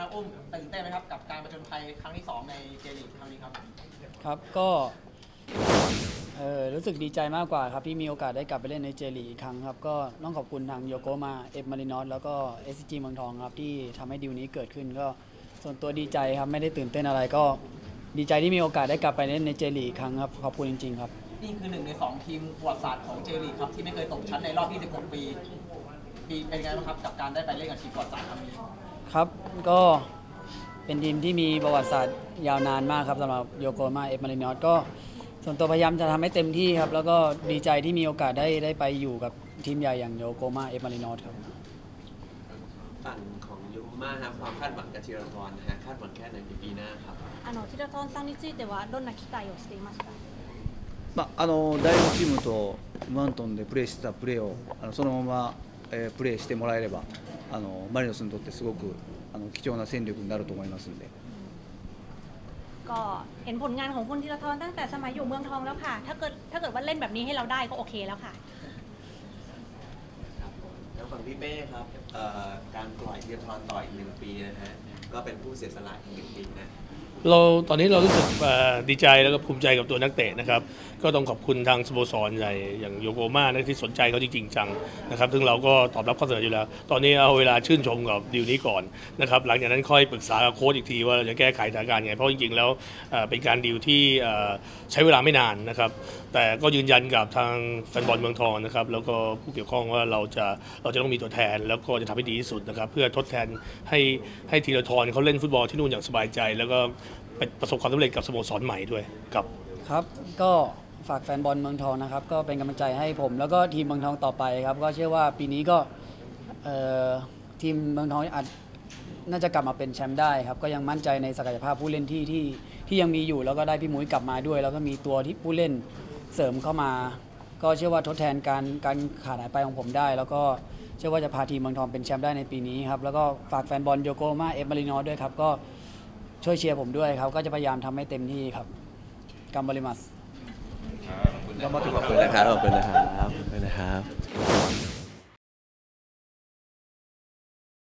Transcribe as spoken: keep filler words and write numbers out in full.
อุ้มตื่นเต้นไหมครับกับการผจญภัยครั้งที่สองในเจลีกครั้งนี้ครับครับก็เออรู้สึกดีใจมากกว่าครับที่มีโอกาสได้กลับไปเล่นในเจลีกอีกครั้งครับก็ต้องขอบคุณทางโยโกมาเอฟมารินอสแล้วก็ เอส ซี จี เมืองทองครับที่ทำให้ดีลนี้เกิดขึ้นก็ส่วนตัวดีใจครับไม่ได้ตื่นเต้นอะไรก็ดีใจที่มีโอกาสได้กลับไปเล่นในเจลีกอีกครั้งครับขอบคุณจริงๆครับนี่คือหนึ่งในสองทีมประวัติศาสตร์ของเจลีกครับที่ไม่เคยตกชั้นในรอบยี่สิบหกปีปีเป็นไงบ้างครับกับการได้ไปเล่นกับทีมประวัติศาสตร์ครั้งนี้ครับก็เป็นทีมที่มีประวัติศาสตร์ยาวนานมากครับสำหรับโยโกมาเอฟมารินอสก็ส่วนตัวพยายามจะทำให้เต็มที่ครับแล้วก็ดีใจที่มีโอกาสได้ได้ไปอยู่กับทีมใหญ่อย่างโยโกมาเอฟมารินอสครับฝั่งของโยโกมาครับความคาดหวังกับธีรทรนะฮะคาดหวังแค่ไหนในปีหน้าครับあのธีรทรさんについてはどんな期待をしていますか。 まあ、あの第二チームとマウントンでプレーしてたプレーをあのそのまま、えー、プレーしてもらえればあのマリノスにとってすごくあの貴重な戦力になると思いますので。 ก็เห็นผลงานของคุณธีรทรตั้งแต่สมัยอยู่เมืองทองแล้วค่ะถ้าเกิดถ้าเกิดว่าเล่นแบบนี้ให้เราได้ก็โอเคแล้วค่ะแล้วฝั่งพี่เป้ครับการปล่อยธีรทรต่ออีกหนึ่งปีนะฮะก็เป็นผู้เสียสละอีกหนึ่งปีนะเราตอนนี้เรารู้สึกดีใจแล้วก็ภูมิใจกับตัวนักเตะนะครับก็ต้องขอบคุณทางสโมสรใหญ่อย่างโยโกมานะที่สนใจเขาจริงๆจังนะครับซึ่งเราก็ตอบรับข้อเสนออยู่แล้วตอนนี้เอาเวลาชื่นชมกับดีลนี้ก่อนนะครับหลังจากนั้นค่อยปรึกษากับโค้ชอีกทีว่าเราจะแก้ไขสถานการณ์ไงเพราะจริงๆแล้วเป็นการดีลที่ใช้เวลาไม่นานนะครับแต่ก็ยืนยันกับทางแฟนบอลเมืองทองนะครับแล้วก็ผู้เกี่ยวข้องว่าเราจะเราจะต้องมีตัวแทนแล้วก็จะทำให้ดีที่สุดนะครับเพื่อทดแทนให้ให้ธีรทรเขาเล่นฟุตบอลที่นู่นอย่างสบายใจแล้วก็เป็นประสบความสำเร็จกับสโมสรใหม่ด้วยครับครับก็ฝากแฟนบอลเมืองทองนะครับก็เป็นกำลังใจให้ผมแล้วก็ทีมเมืองทองต่อไปครับก็เชื่อว่าปีนี้ก็ทีมเมืองทองอาจน่าจะกลับมาเป็นแชมป์ได้ครับก็ยังมั่นใจในศักยภาพผู้เล่นที่ที่ที่ยังมีอยู่แล้วก็ได้พี่มุ้ยกลับมาด้วยแล้วก็มีตัวที่ผู้เล่นเสริมเข้ามาก็เชื่อว่าทดแทนการการขาดหายไปของผมได้แล้วก็เชื่อว่าจะพาทีมเมืองทองเป็นแชมป์ได้ในปีนี้ครับแล้วก็ฝากแฟนบอลโยโกมาเอฟมารินอสด้วยครับก็ช่วยเชียร์ผมด้วยครับก็จะพยายามทำให้เต็มที่ครับกัมบาริมัสขอบคุณนะครับขอบคุณนะครับขอบคุณนะครับ